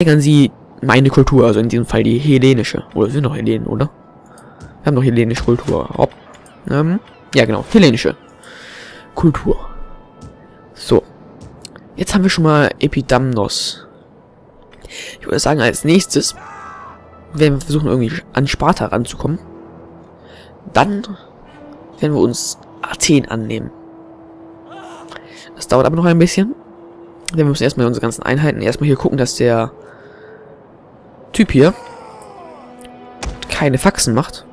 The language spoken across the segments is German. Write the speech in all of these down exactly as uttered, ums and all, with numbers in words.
Steigern Sie meine Kultur, also in diesem Fall die hellenische. Oder sind doch Hellenen, oder? Wir haben doch hellenische Kultur. Hopp. Ähm, ja, genau. Hellenische Kultur. So. Jetzt haben wir schon mal Epidamnos. Ich würde sagen, als nächstes werden wir versuchen, irgendwie an Sparta ranzukommen. Dann werden wir uns Athen annehmen. Das dauert aber noch ein bisschen. Denn wir müssen erstmal unsere ganzen Einheiten erstmal hier gucken, dass der Typ hier keine Faxen macht.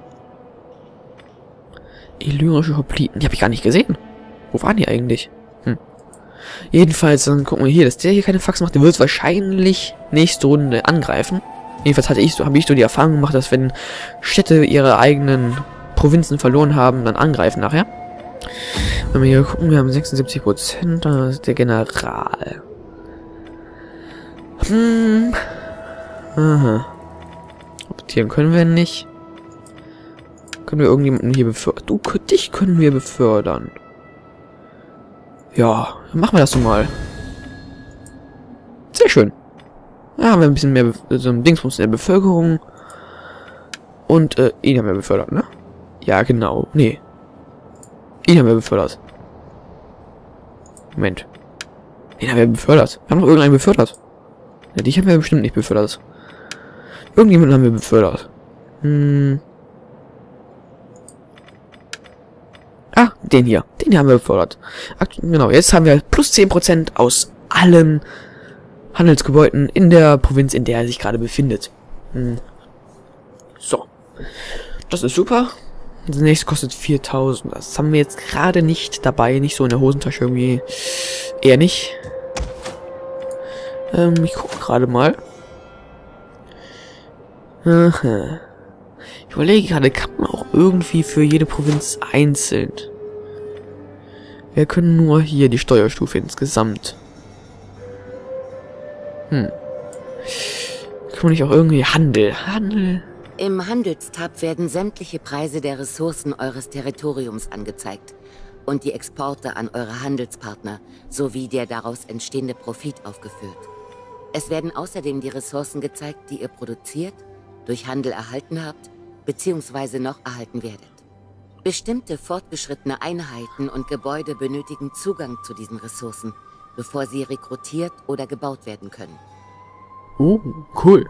Illyrische Hopliten. Die habe ich gar nicht gesehen. Wo waren die eigentlich? Hm. Jedenfalls, dann gucken wir hier, dass der hier keine Faxen macht. Der wird wahrscheinlich nächste Runde angreifen. Jedenfalls hatte ich so, habe ich so die Erfahrung gemacht, dass wenn Städte ihre eigenen Provinzen verloren haben, dann angreifen nachher. Wenn wir hier gucken, wir haben sechsundsiebzig Prozent, da ist der General. Hm. Aha. Optieren können wir nicht. Können wir irgendjemanden hier befördern? Du, dich können wir befördern. Ja, dann machen wir das so mal. Sehr schön. Ja, haben wir ein bisschen mehr, so ein Dingsbums in der Bevölkerung. Und, äh, ihn haben wir befördert, ne? Ja, genau. Nee. Ihn haben wir befördert. Moment. Den haben wir befördert. Wir haben doch irgendeinen befördert. Ja, dich haben wir bestimmt nicht befördert. Irgendjemanden haben wir befördert. Hm. Ah, den hier. Den hier haben wir befördert. Akt genau, jetzt haben wir plus zehn Prozent aus allen Handelsgebäuden in der Provinz, in der er sich gerade befindet. Hm. So. Das ist super. Das nächste kostet viertausend. Das haben wir jetzt gerade nicht dabei. Nicht so in der Hosentasche irgendwie. Eher nicht. Ähm, ich gucke gerade mal. Aha. Ich überlege gerade, kann man auch irgendwie für jede Provinz einzeln. Wir können nur hier die Steuerstufe insgesamt. Hm. Kann man nicht auch irgendwie Handel? Handel? Im Handelstab werden sämtliche Preise der Ressourcen eures Territoriums angezeigt und die Exporte an eure Handelspartner sowie der daraus entstehende Profit aufgeführt. Es werden außerdem die Ressourcen gezeigt, die ihr produziert, durch Handel erhalten habt, beziehungsweise noch erhalten werdet. Bestimmte fortgeschrittene Einheiten und Gebäude benötigen Zugang zu diesen Ressourcen, bevor sie rekrutiert oder gebaut werden können. Oh, cool.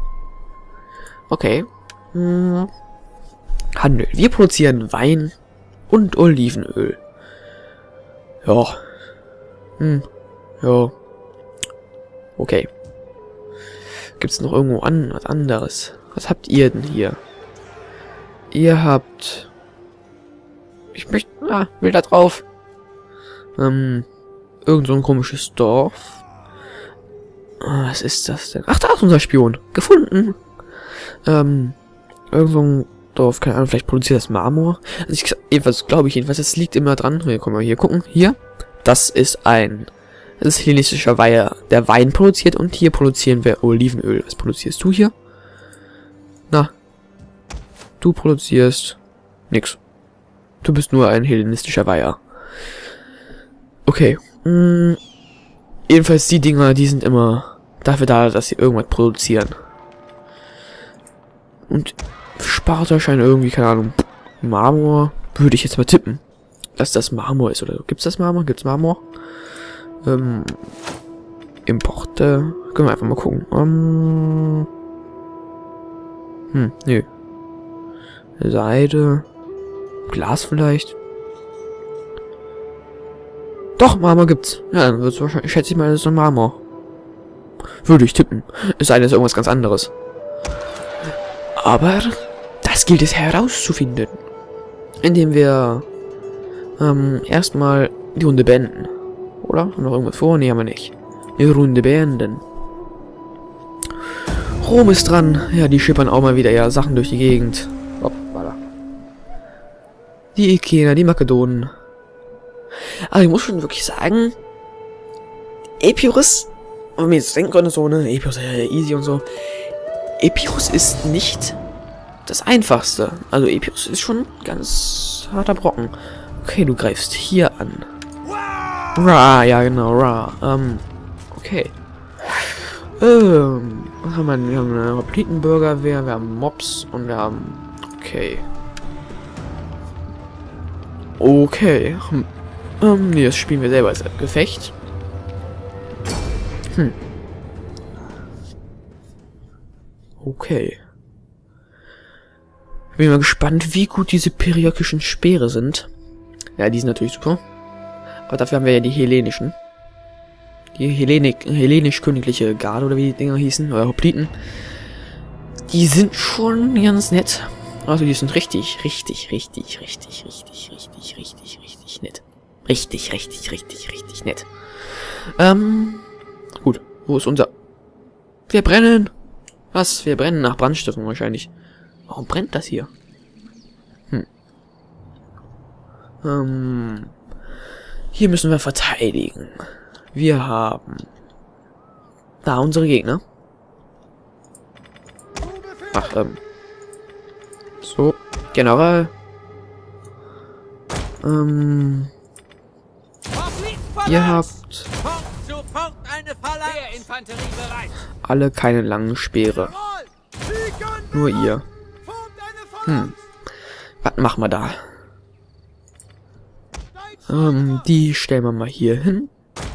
Okay. Hm. Handel. Wir produzieren Wein und Olivenöl. Ja. Hm. Ja. Okay. Gibt's noch irgendwo an was anderes? Was habt ihr denn hier? Ihr habt... Ich möchte... Ah, will da drauf. Ähm... Irgend so ein komisches Dorf. Ah, was ist das denn? Ach, da ist unser Spion. Gefunden. Ähm... Irgend so ein Dorf, keine Ahnung, vielleicht produziert das Marmor. Also ich, jedenfalls glaube ich jedenfalls, es liegt immer dran. Wir können mal hier gucken. Hier. Das ist ein... Das ist hellenistischer Weiher, der Wein produziert, und hier produzieren wir Olivenöl. Was produzierst du hier? Na. Du produzierst nix. Du bist nur ein hellenistischer Weiher. Okay. Hm. Jedenfalls die Dinger, die sind immer dafür da, dass sie irgendwas produzieren. Und Sparta scheint irgendwie, keine Ahnung, Marmor, würde ich jetzt mal tippen, dass das Marmor ist, oder so. Gibt's das Marmor? Gibt's Marmor? Ähm, Importe. Können wir einfach mal gucken. Um, hm, nö. Seide. Glas vielleicht. Doch, Marmor gibt's. Ja, dann wird's wahrscheinlich, schätze ich mal, das ist ein Marmor. Würde ich tippen. Es sei denn, es ist irgendwas ganz anderes. Aber das gilt es herauszufinden. Indem wir ähm, erstmal die Runde beenden. Oder? Haben wir noch irgendwas vor? Nee, haben wir nicht. Die Runde beenden. Rom ist dran. Ja, die schippern auch mal wieder ja Sachen durch die Gegend. Hoppala. Die Ikener, die Makedonen. Aber ich muss schon wirklich sagen, Epirus, wenn wir jetzt denken können, so, ne, Epirus ist ja easy und so. Epirus ist nicht das Einfachste. Also Epirus ist schon ein ganz harter Brocken. Okay, du greifst hier an. Ra, ja genau, Ra. Ähm, okay. Ähm, Was haben wir? Wir haben eine Hoplitenbürgerwehr, wir haben Mobs und wir haben... Okay. Okay. Hm. Ähm, nee, das spielen wir selber als Gefecht. Hm. Okay. Bin mal gespannt, wie gut diese periokischen Speere sind. Ja, die sind natürlich super. Aber dafür haben wir ja die hellenischen. Die Hellenik, hellenisch-königliche Garde, oder wie die Dinger hießen, oder Hopliten. Die sind schon ganz nett. Also die sind richtig, richtig, richtig, richtig, richtig, richtig, richtig, richtig nett. Richtig, richtig, richtig, richtig nett. Ähm, gut. Wo ist unser... Wir brennen! Was? Wir brennen nach Brandstiftung wahrscheinlich. Warum brennt das hier? Hm. Ähm, hier müssen wir verteidigen. Wir haben... Da, unsere Gegner. Ach, ähm... So, General. Ähm... Ihr habt... alle keine langen Speere. Nur ihr. Hm. Was machen wir da? Ähm, die stellen wir mal hier hin.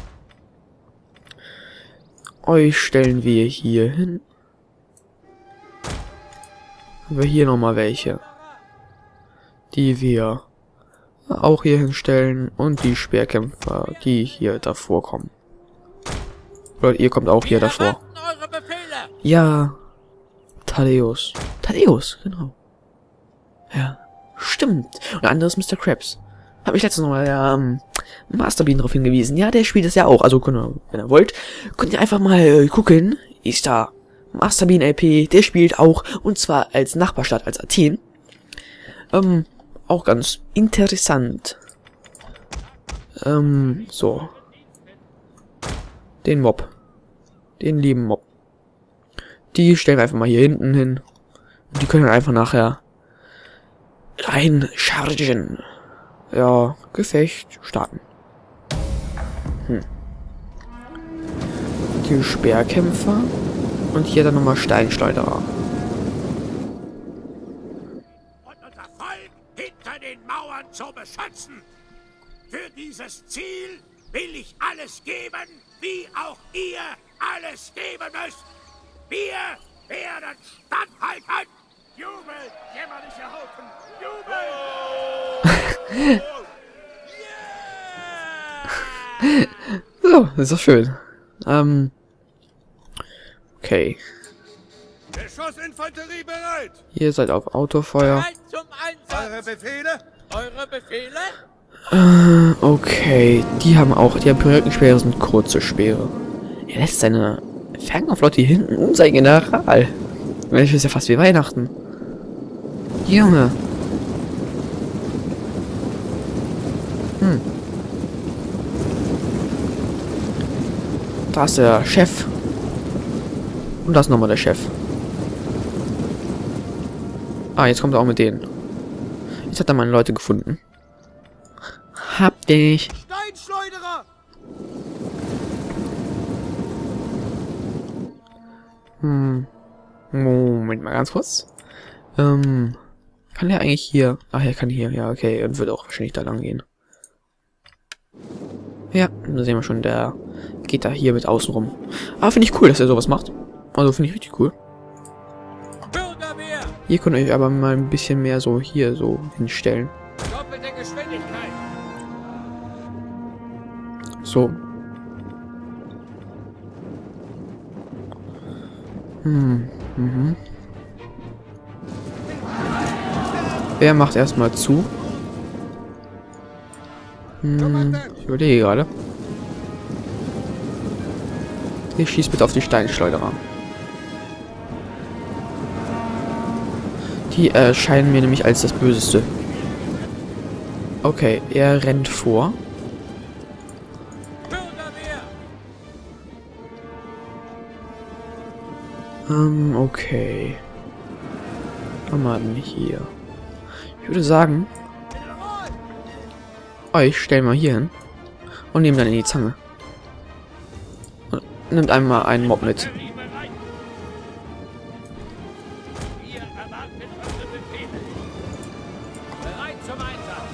Euch stellen wir hier hin. Haben wir hier nochmal welche. Die wir auch hier hinstellen. Und die Speerkämpfer, die hier davor kommen. Oder ihr kommt auch hier davor. Ja. Thaddeus. Thaddeus, genau. Ja. Stimmt. Und ein anderes Mister Krabs. Habe ich letztens nochmal der ähm, Masterbean darauf hingewiesen. Ja, der spielt es ja auch. Also, könnt ihr, wenn ihr wollt, könnt ihr einfach mal äh, gucken. Ist da Masterbean L P. Der spielt auch. Und zwar als Nachbarstadt, als Athen. Ähm, auch ganz interessant. Ähm, so. Den Mob. Den lieben Mob. Die stellen wir einfach mal hier hinten hin. Und die können dann einfach nachher reinchargen. Ja, Gefecht starten. Hm. Die Speerkämpfer. Und hier dann nochmal Steinschleuderer. Und unser Volk hinter den Mauern zu beschützen. Für dieses Ziel will ich alles geben, wie auch ihr alles geben müsst. Wir werden standhalten. Jubel, jämmerliche Haufen. Jubel! So, das ist doch schön. Ähm. Okay. Geschossinfanterie bereit. Ihr seid auf Autofeuer. Bereit zum Einsatz. Eure Befehle? Eure Befehle? Äh, okay. Die haben auch, die haben Perückenspeere, sind kurze Speere. Er lässt seine Fernkampflotte hier hinten um sein General. Das ist ja fast wie Weihnachten. Junge. Hm. Da ist der Chef. Und da ist nochmal der Chef. Ah, jetzt kommt er auch mit denen. Jetzt hat er meine Leute gefunden. Hab dich. Steinschleuderer! Hm. Moment mal ganz kurz. Ähm. Kann der eigentlich hier? Ach, er kann hier. Ja, okay. Und wird auch wahrscheinlich da lang gehen. Ja, da sehen wir schon, der geht da hier mit außen rum. Aber finde ich cool, dass er sowas macht. Also finde ich richtig cool. Ihr könnt euch aber mal ein bisschen mehr so hier so hinstellen. Doppelte Geschwindigkeit. So. Hm. Mhm. Wer macht erstmal zu? Hm, ich überlege gerade. Ich schieße bitte auf die Steinschleuderer. Die erscheinen mir nämlich als das Böseste. Okay, er rennt vor. Ähm, okay. Was haben wir denn hier? Ich würde sagen, euch stellen wir hier hin und nehmen dann in die Zange. Und nimmt einmal einen Mob mit. erwarten unsere Befehle. Bereit zum Einsatz.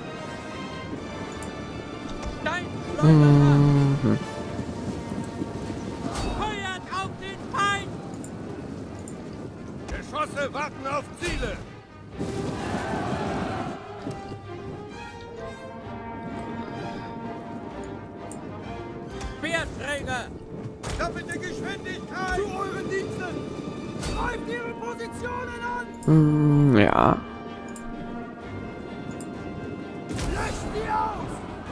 Steinschleuderer! Mhm. Feuert auf den Feind! Geschosse warten auf Ziele! Speerträger! Doppelte Geschwindigkeit! Zu euren Diensten! Greift ihre Positionen an! Mm, ja. Löscht sie aus!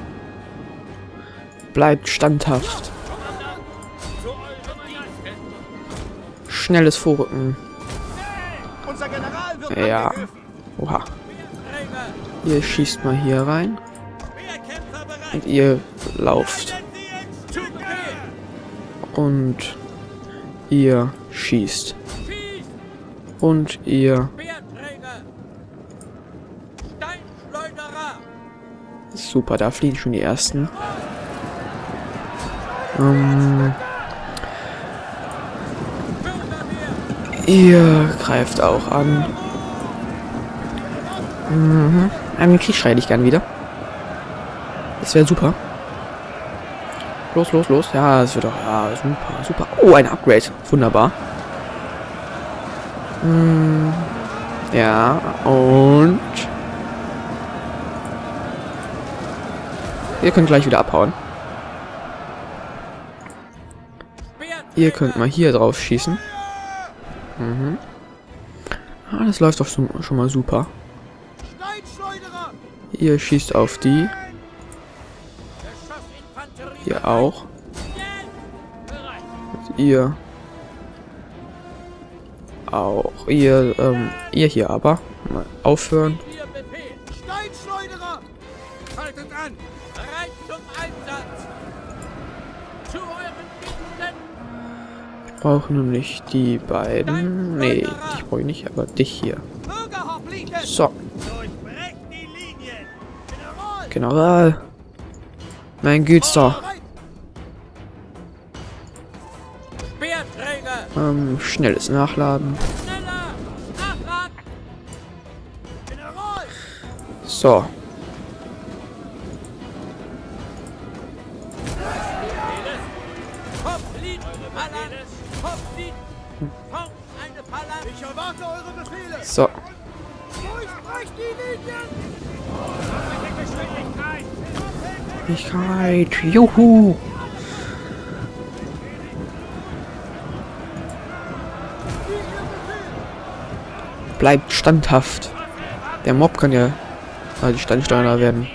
Bleibt standhaft. Kommandant! Zu euren Diensten! Schnelles Vorrücken. Unser General wird Ja. angegriffen! Oha. Speerträger! Ihr schießt mal hier rein. Speerkämpfer bereit! Und ihr lauft. Zu Befehl! Und ihr schießt. Schießt! Und ihr... Speerträger! Steinschleuderer! Super, da fliegen schon die ersten. Ähm, ihr greift auch an. Mhm. Einen Kriegsschrei hätte ich gern wieder. Das wäre super. Los, los, los. Ja, das wird doch... Ja, super, super. Oh, ein Upgrade. Wunderbar. Hm, ja, und... Ihr könnt gleich wieder abhauen. Ihr könnt mal hier drauf schießen. Mhm. Ah, das läuft doch schon, schon mal super. Ihr schießt auf die. Ihr auch. Und ihr auch. Ihr, ähm, ihr hier aber. Mal aufhören. Steinschleuderer! Haltet an! Bereit zum Einsatz! Zu euren Diensten! Ich brauche nämlich die beiden. Nee, dich brauche ich nicht, aber dich hier. Bürgerhochlinken! So, Durchbrecht die Linien! General! General. Mein Güter. Speerträger! Ähm, schnelles Nachladen. Schneller! Nachladen! General! So. Hoplied! Phalanx! Hoplied! Formt eine Phalanx! Ich erwarte eure Befehle! So. Durchbrecht die Linien! Geschwindigkeit! Fähigkeit. Juhu. Bleibt standhaft. Der Mob kann ja ah, die Steinsteuner werden.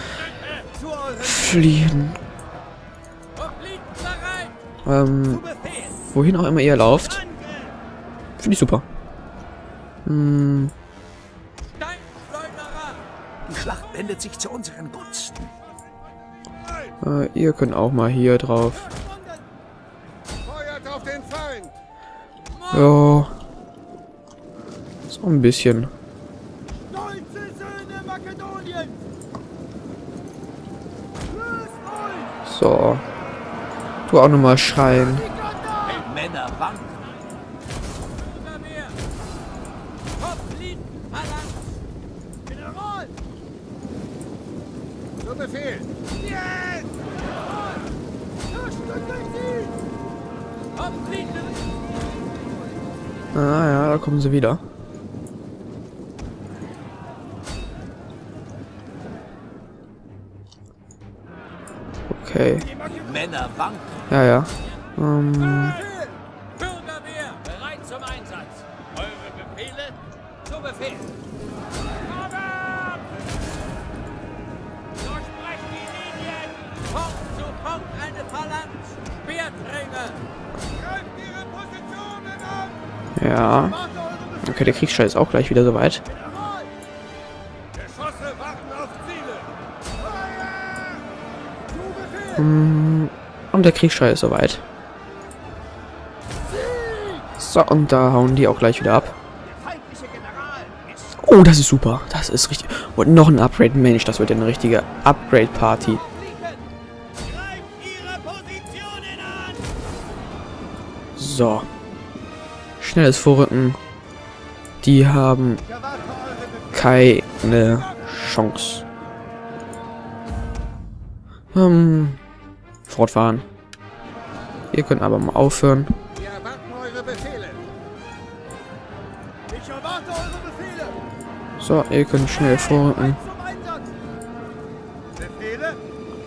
Fliehen. Hoplied bereit! Ähm, Befehl! wohin auch immer ihr lauft. Finde ich super. Hm, Steinschleuderer! Die Schlacht wendet sich zu unseren Gunsten. äh, ihr könnt auch mal hier drauf. Feuert auf den Feind! Ja. So ein bisschen. Stolze Söhne Makedoniens! Löst euch! So. Du auch nochmal schreien. Männer wanken. Bürgerwehr! Hoplied! Phalanx! General! Zu Befehl! Jetzt! Zerstückelt sie! Hoplied! Ah ja, da kommen sie wieder. Okay. Männer wanken. Ja, ja. Ähm, Bürgerwehr! Bereit zum Einsatz! Eure Befehle? Zu Befehl! Vorwärts! Durchbrecht die Linien! Punkt zu Punkt eine Phalanx! Speerträger! Greift ihre Positionen an! ja. Warte eure Befehle! Okay, der Kriegsschrei ist auch gleich wieder soweit. General! Geschosse warten auf Ziele! Feuer! Zu Befehl! Mm, und der Kriegsschrei ist soweit. So, und da hauen die auch gleich wieder ab. Der feindliche General ist Oh, das ist super. Das ist richtig. Und noch ein Upgrade. Mensch, das wird ja eine richtige Upgrade-Party. fliegen! Greift ihre Positionen an! So. Schnelles Vorrücken. Die haben keine Chance. Ähm, fortfahren. Ihr könnt aber mal aufhören. Wir erwarten eure Befehle. Ich erwarte eure Befehle. So, ihr könnt schnell vorrücken. Zum Einsatz. Befehle?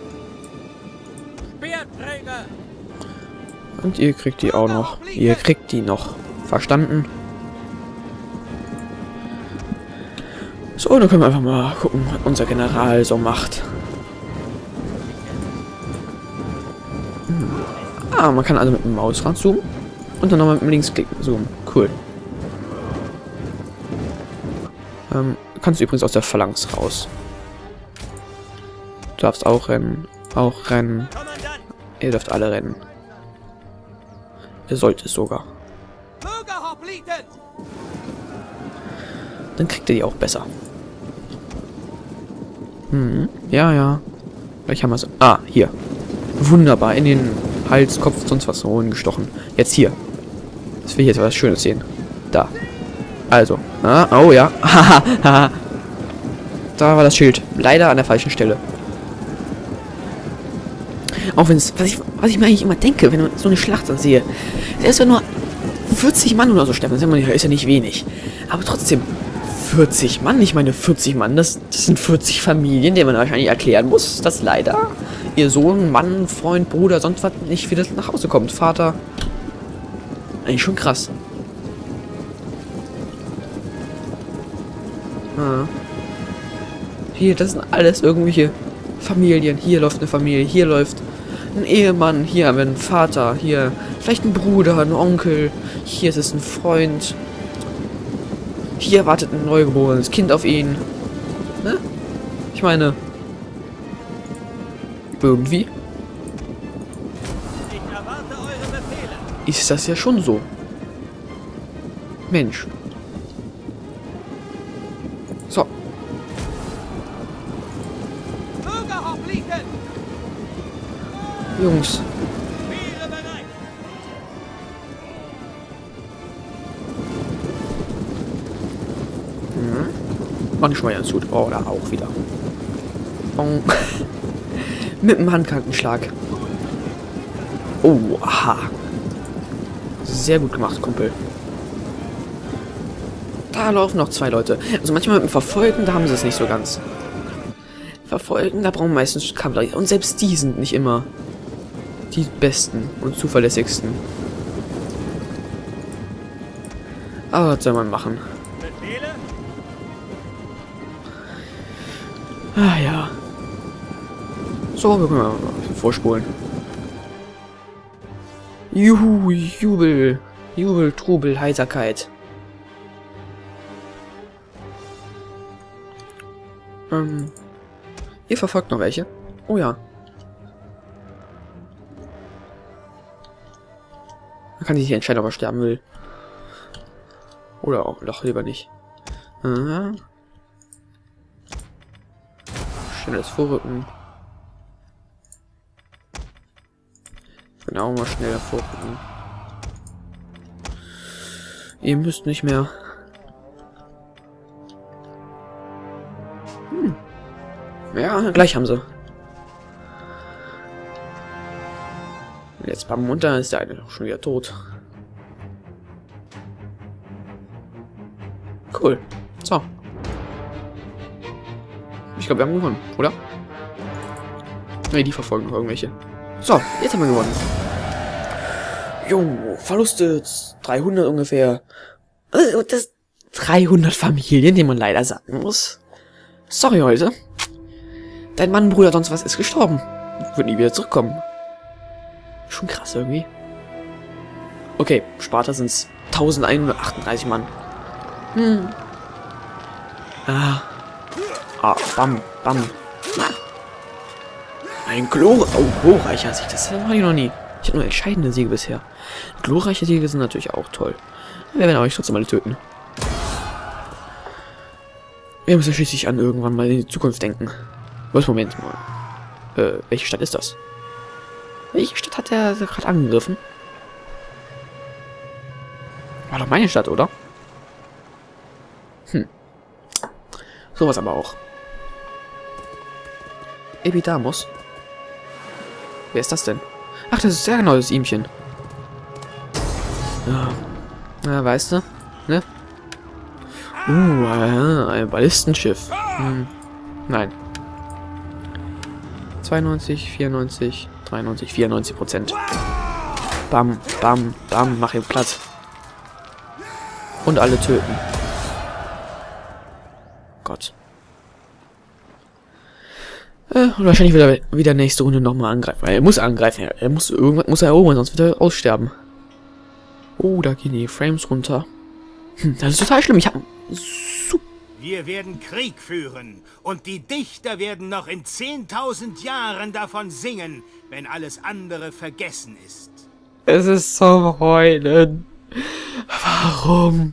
Speerträger. Und ihr kriegt die auch noch. Ihr kriegt die noch. Verstanden? So, dann können wir einfach mal gucken, was unser General so macht. Hm. Ah, man kann also mit dem Maus ranzoomen. Und dann nochmal mit dem Linksklick zoomen. Cool. Ähm, du kannst übrigens aus der Phalanx raus. Du darfst auch rennen. Auch rennen. Ihr dürft alle rennen. Ihr sollt es sogar. Dann kriegt ihr die auch besser. Hm, ja, ja. Vielleicht haben wir es. Ah, hier. Wunderbar. In den Hals, Kopf, sonst was so gestochen. Jetzt hier. Das will ich jetzt was Schönes sehen. Da. Also. Ah, oh ja. Haha. Da war das Schild. Leider an der falschen Stelle. Auch wenn es. Was ich, was ich mir eigentlich immer denke, wenn ich so eine Schlacht dann sehe. Selbst wenn nur vierzig Mann oder so sterben, das ist ja nicht wenig. Aber trotzdem. vierzig Mann, ich meine vierzig Mann, das, das sind vierzig Familien, denen man wahrscheinlich erklären muss, dass leider ihr Sohn, Mann, Freund, Bruder, sonst was nicht wieder nach Hause kommt. Vater. Eigentlich schon krass. Ah. Hier, das sind alles irgendwelche Familien. Hier läuft eine Familie, hier läuft ein Ehemann, hier haben wir einen Vater, hier vielleicht ein Bruder, ein Onkel, hier ist es ein Freund. Hier wartet ein neugeborenes Kind auf ihn. Ne? Ich meine... Irgendwie... Ich erwarte eure Befehle. ist das ja schon so. Mensch. So. Jungs. Mach ich schon mal ganz gut. Oh, da auch wieder. Bong. Mit dem Handkantenschlag. Oh, aha. Sehr gut gemacht, Kumpel. Da laufen noch zwei Leute. Also manchmal mit dem Verfolgen, da haben sie es nicht so ganz. Verfolgen, da brauchen wir meistens Kavallerie. Und selbst die sind nicht immer die besten und zuverlässigsten. Aber was soll man machen? Ah ja. So, wir können mal vorspulen. Juhu, Jubel. Jubel, Trubel, Heiterkeit. Ähm. Ihr verfolgt noch welche? Oh ja. Man kann sich entscheiden, ob er sterben will. Oder auch doch lieber nicht. Aha. Schnelles Vorrücken. Genau, mal schneller vorrücken. Ihr müsst nicht mehr. Hm. Ja, gleich haben sie. Jetzt beim Munter ist der eine schon wieder tot. Cool. So. Ich glaube, wir haben gewonnen, oder? Ne, die verfolgen noch irgendwelche. So, jetzt haben wir gewonnen. Jo, Verluste dreihundert ungefähr. Das dreihundert Familien, die man leider sagen muss. Sorry, heute. Dein Mann, Bruder, sonst was ist gestorben. Wird nie wieder zurückkommen. Schon krass irgendwie. Okay, Sparta sind es eintausendeinhundertachtunddreißig Mann. Hm. Ah. Ah, bam, bam. Ah. Ein Glor... Oh, glorreicher Sieg. Das habe ich noch nie. Ich habe nur entscheidende Siege bisher. Glorreiche Siege sind natürlich auch toll. Wir werden euch trotzdem alle töten. Wir müssen schließlich an irgendwann mal in die Zukunft denken. Was, Moment mal. Äh, welche Stadt ist das? Welche Stadt hat er gerade angegriffen? War doch meine Stadt, oder? Hm. Sowas aber auch. Epidamus. Wer ist das denn? Ach, das ist sehr genau das Ihmchen. Ja. Ja, weißt du? Ne? Uh, äh, ein Ballistenschiff. Hm. Nein. zweiundneunzig, vierundneunzig, dreiundneunzig, vierundneunzig Prozent. Bam, bam, bam, mach ihn platt. Und alle töten. Gott. Äh, und wahrscheinlich wieder, wieder nächste Runde nochmal angreifen. Weil er muss angreifen. Er muss irgendwann muss er erobern, sonst wird er aussterben. Oh, da gehen die Frames runter. Hm, das ist total schlimm. Ich hab... Super. Wir werden Krieg führen. Und die Dichter werden noch in zehntausend Jahren davon singen, wenn alles andere vergessen ist. Es ist zum Heulen. Warum?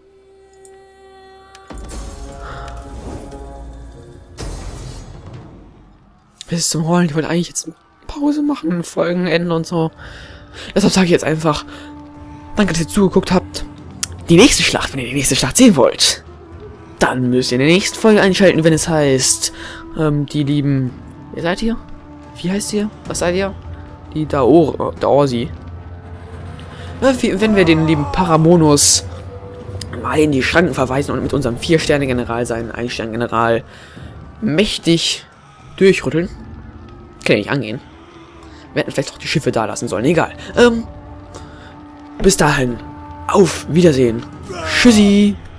Es ist zum Heulen. Ich wollte eigentlich jetzt Pause machen, Folgen enden und so. Deshalb sage ich jetzt einfach, danke, dass ihr zugeguckt habt. Die nächste Schlacht, wenn ihr die nächste Schlacht sehen wollt, dann müsst ihr in der nächsten Folge einschalten, wenn es heißt, ähm, die lieben... Wer seid ihr? Wie heißt ihr? Was seid ihr? Die Daor... Daorsi. Wenn wir den lieben Paramonos mal in die Schranken verweisen und mit unserem vier Sterne General, seinen ein Sterne General, mächtig durchrütteln. Kann ja nicht angehen. Wir hätten vielleicht auch die Schiffe da lassen sollen. Egal. Ähm, bis dahin. Auf Wiedersehen. Tschüssi.